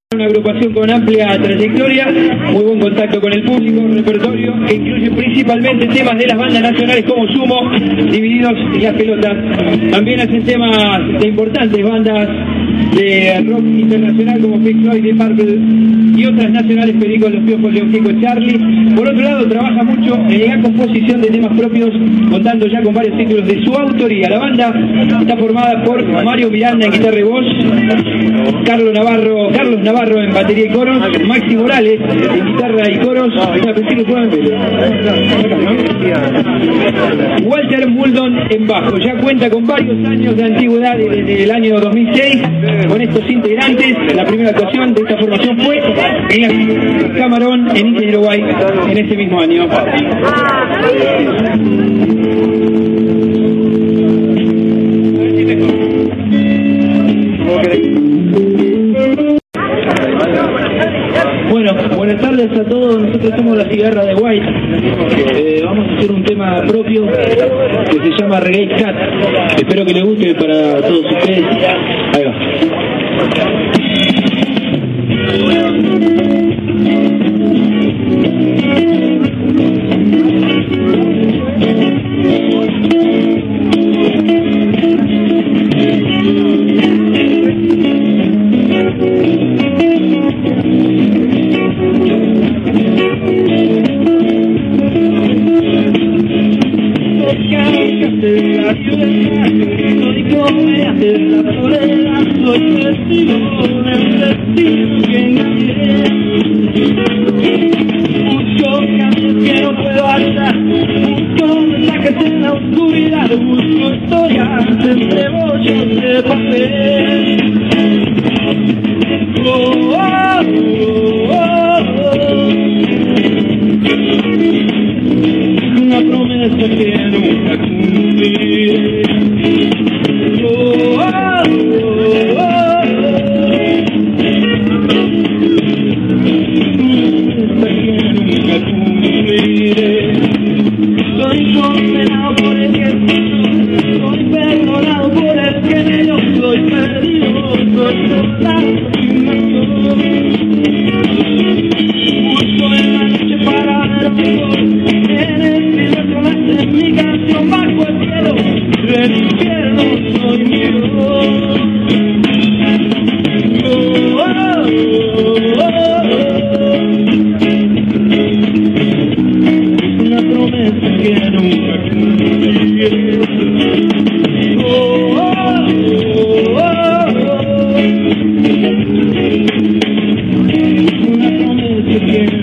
Una agrupación con amplia trayectoria, muy buen contacto con el público, un repertorio que incluye principalmente temas de las bandas nacionales como Sumo, Divididos y Las Pelotas. También hacen temas de importantes bandas de rock internacional como Pink Floyd, Deep Purple y otras nacionales, Perico, Los Piojos, León Gieco, Charlie. Por otro lado, trabaja mucho en la composición de temas propios, contando ya con varios títulos de su autoría. La banda está formada por Mario Miranda en guitarra y voz, Carlos Navarro en batería y coros, Maxi Morales en guitarra y coros, Walter Muldon en bajo. Ya cuenta con varios años de antigüedad desde el año 2006 con estos integrantes. La primera actuación de esta formación fue en la Camarón en Ingeniero Guay en ese mismo año. Bueno, buenas tardes a todos. Nosotros somos La Cigarra de White. Vamos a hacer un tema propio que se llama Reggae Cat. Espero que les guste para todos ustedes. Ahí va. Soy comida de la soledad, soy testigo del destino que naceré. Busco cambios que no puedo alzar, busco mensajes en la oscuridad, busco historias entre bollos de papel. Oh, oh, oh, oh. Una promesa que nunca cumpliré. Soy condenado por el que soy perdonado por el que yo soy perdido, soy soldado sin nación. Busco en la noche para ver el sol, en el silencio nace mi canción bajo el cielo, del infierno soy mi Dios. Una promesa que nunca cumpliré. Una promesa que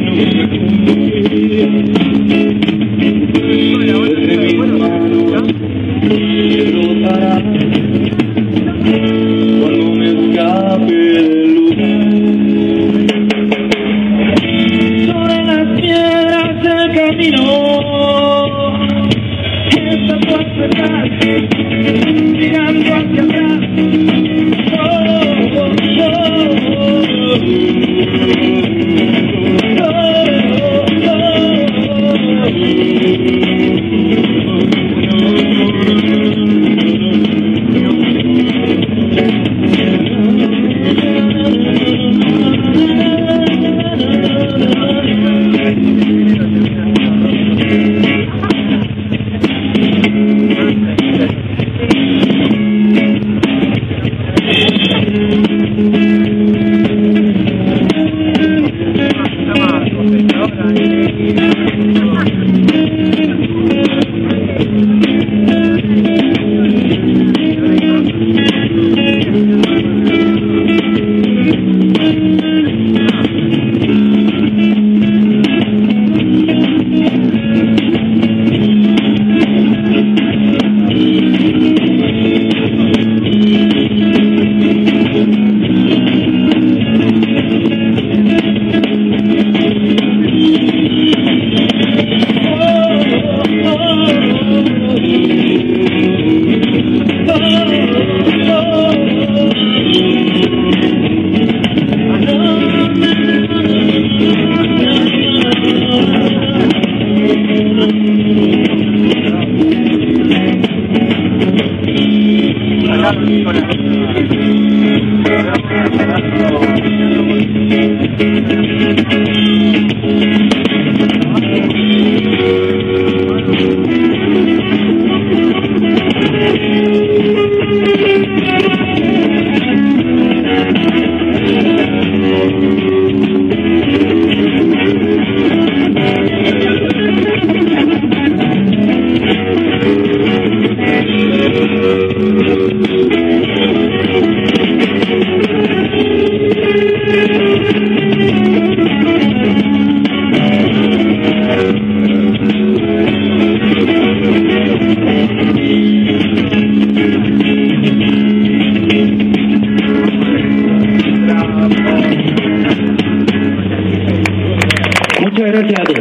Muchas gracias a todos.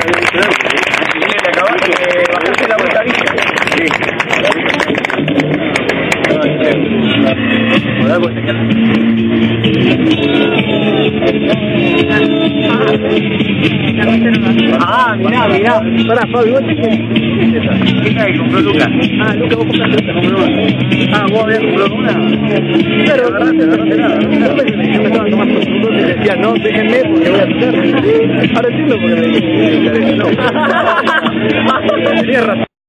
Bajaste la vuelta, ¿viste? Sí. Ah, mirá. Pará, Fabi, ¿vos te esa que compró Lucas? Ah, Lucas, vos compraste esta, compró una. Ah, ¿vos habías comprado una? Claro, agarraste nada. Yo me estaba tomando un dos y le decía, no, déjenme porque voy a tocar. Ahora entiendo porque me dijiste, no. Tenías razón.